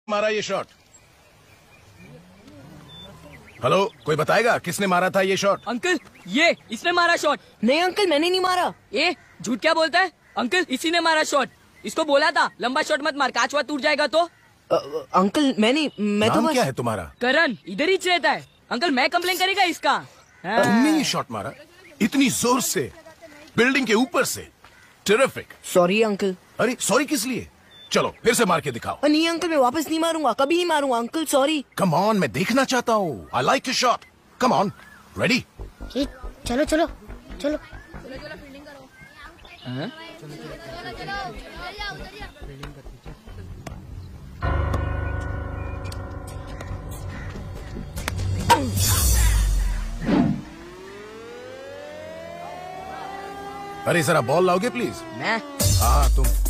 मारा ये shot? Hello, कोई बताएगा किसने मारा था ये शॉट? अंकल, ये इसने मारा शॉट। नहीं अंकल, मैंने नहीं मारा। ए, झूठ क्या बोलता है? अंकल, इसी ने मारा शॉट। इसको बोला था लंबा शॉट मत मार, कांच टूट जाएगा तो। अंकल मैं तो नाम बस। क्या है तुम्हारा? करण इधर ही रहता है। अंकल, मैं कंप्लेन करेगा इसका। तुमने ये शॉट मारा इतनी जोर से, बिल्डिंग के ऊपर से? टेरिफिक। Sorry uncle. अरे सॉरी किस लिए? चलो फिर से मार के दिखाओ। नहीं अंकल, मैं वापस नहीं मारूंगा, कभी नहीं मारूंगा अंकल, सॉरी। कम ऑन, मैं देखना चाहता हूँ। I like your shot. Come on, ready? चलो चलो चलो। अरे जरा बॉल लाओगे प्लीज? मैं हाँ तुम।